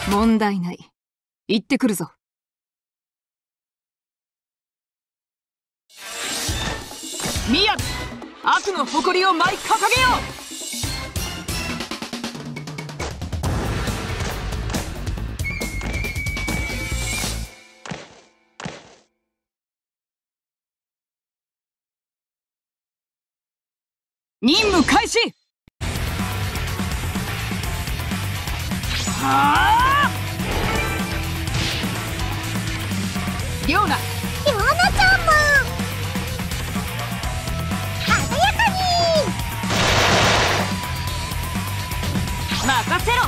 問題ない。行ってくるぞ。ミヤ、悪の誇りを舞い掲げよう。任務開始。はあ、リョーナ、 リョーナちゃんも鮮やかに任せろ。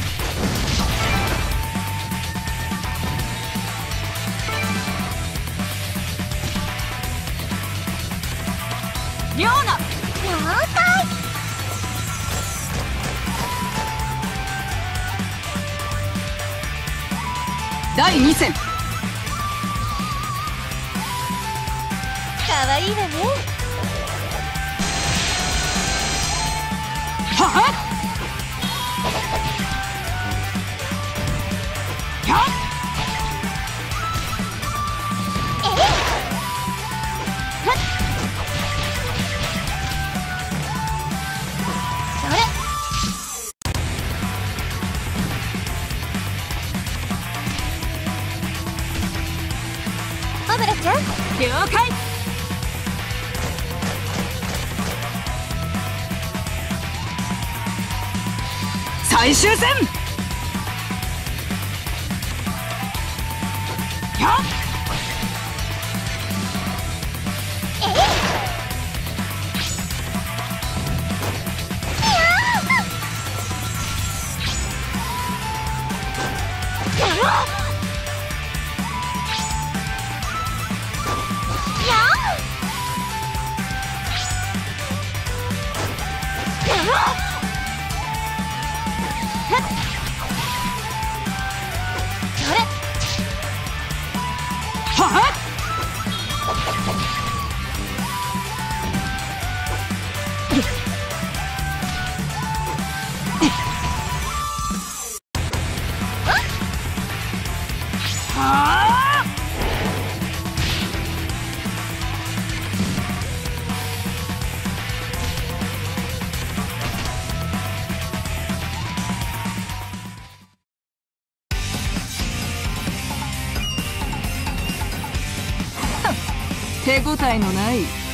リョーナ、 了解。 第2戦。 かわいいわね。 ははっ、やっ、 それ。アブラちゃん、 了解。最終戦。やっ、ははっ、はあ、手応えのない